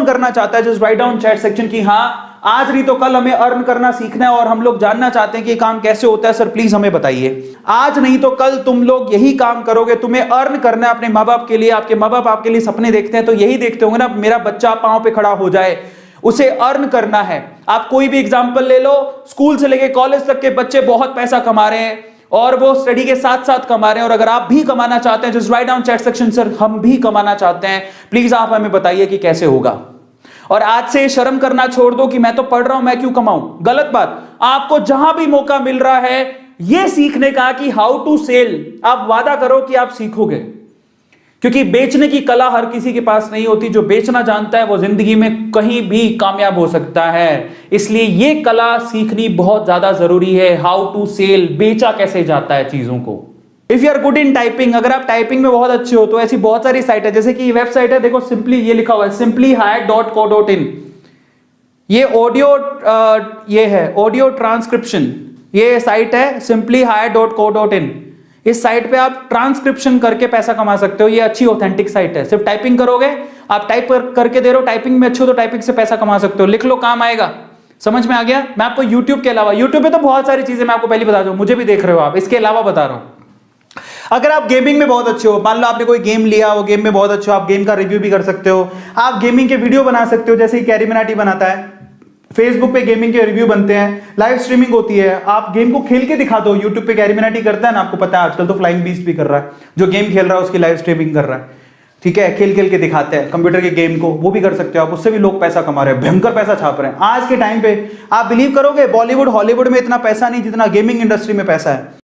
Earn करना चाहता है, just write down chat section की हाँ आज नहीं तो कल हमें अर्न करना सीखना है और हम लोग जानना चाहते हैं कि ये काम कैसे होता है, सर प्लीज हमें बताइए। आज नहीं तो कल तुम लोग यही काम करोगे, तुम्हें अर्न करना है अपने माँ बाप के लिए। आपके माँ बाप आपके लिए सपने देखते हैं तो यही देखते होंगे ना, मेरा बच्चा पांव पे खड़ा हो जाए, उसे अर्न करना है। आप कोई भी एग्जाम्पल ले लो, स्कूल से लेके कॉलेज तक के बच्चे बहुत पैसा कमा रहे हैं और वो स्टडी के साथ साथ कमा रहे हैं। और अगर आप भी कमाना चाहते हैं, just write down chat section sir हम भी कमाना चाहते हैं, प्लीज आप हमें बताइए कि कैसे होगा। और आज से शर्म करना छोड़ दो कि मैं तो पढ़ रहा हूं मैं क्यों कमाऊं, गलत बात। आपको जहां भी मौका मिल रहा है यह सीखने का कि हाउ टू सेल, आप वादा करो कि आप सीखोगे, क्योंकि बेचने की कला हर किसी के पास नहीं होती। जो बेचना जानता है वो जिंदगी में कहीं भी कामयाब हो सकता है, इसलिए यह कला सीखनी बहुत ज्यादा जरूरी है। हाउ टू सेल, बेचा कैसे जाता है चीजों को। If you are good in typing, अगर आप टाइपिंग में बहुत अच्छे हो तो ऐसी बहुत सारी साइट है, जैसे कि वेबसाइट है, देखो सिंपली ये लिखा हुआ है simplyhire.co.in। ये ऑडियो ये है ऑडियो ट्रांसक्रिप्शन, ये साइट है simplyhire.co.in। इस साइट पे आप ट्रांसक्रिप्शन करके पैसा कमा सकते हो। ये अच्छी ऑथेंटिक साइट है, सिर्फ टाइपिंग करोगे, आप टाइप करके दे रहे हो, टाइपिंग में अच्छे हो तो टाइपिंग से पैसा कमा सकते हो। लिख लो, काम आएगा। समझ में आ गया? मैं आपको यूट्यूब के अलावा, यूट्यूब पे तो बहुत सारी चीजें मैं आपको पहले बता दूं, मुझे भी देख रहे हो आप, इसके अलावा बता रहा हूं। अगर आप गेमिंग में बहुत अच्छे हो, मान लो आपने कोई गेम लिया, वो गेम में बहुत अच्छे हो, आप गेम का रिव्यू भी कर सकते हो, आप गेमिंग के वीडियो बना सकते हो, जैसे कैरी मिनाटी बनाता है, फेसबुक पे गेमिंग के रिव्यू बनते हैं, लाइव स्ट्रीमिंग होती है, आप गेम को खेल के दिखा दो। यूट्यूब पे कैरी मिनाटी करता है ना, आपको पता है आजकल तो फ्लाइंग बीस्ट भी कर रहा है, जो गेम खेल रहा है उसकी लाइव स्ट्रीमिंग कर रहा है, ठीक है, खेल खेल के दिखाते हैं कंप्यूटर के गेम को, वो भी कर सकते हो आप, उससे भी लोग पैसा कमा रहे हैं, भयंकर पैसा छाप रहे हैं आज के टाइम पे। आप बिलीव करोगे बॉलीवुड हॉलीवुड में इतना पैसा नहीं जितना गेमिंग इंडस्ट्री में पैसा है।